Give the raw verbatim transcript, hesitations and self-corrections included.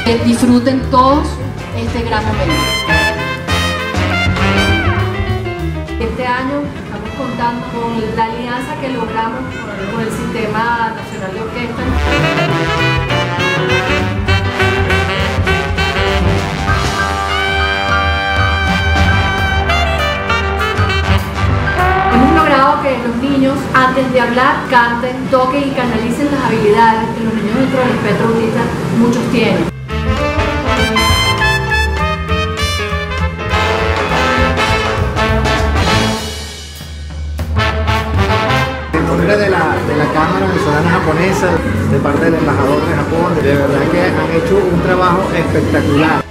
Que disfruten todos este gran momento. Este año estamos contando con la alianza que logramos con el Sistema Nacional de Orquesta. Hemos logrado que los niños, antes de hablar, canten, toquen y canalicen las habilidades que los niños dentro del espectro autista muchos tienen. De la, de la Cámara Venezolana Japonesa, de parte del embajador de Japón, de verdad que han hecho un trabajo espectacular.